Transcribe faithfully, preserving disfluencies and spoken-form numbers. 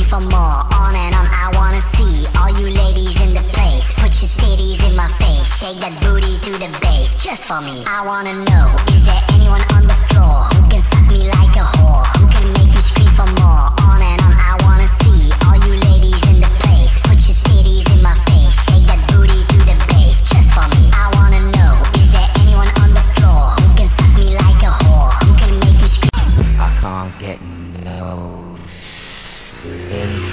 for more. On and on, I wanna see all you ladies in the place. Put your titties in my face, shake that booty to the bass, just for me. I wanna know, is there anyone on the floor who can suck me like a whore, who can make me scream for more? On and on, I wanna see all you ladies in the place. Put your titties in my face, shake that booty to the bass, just for me. I wanna know, is there anyone on the floor who can suck me like a whore, who can make me scream? I can't get no sleep.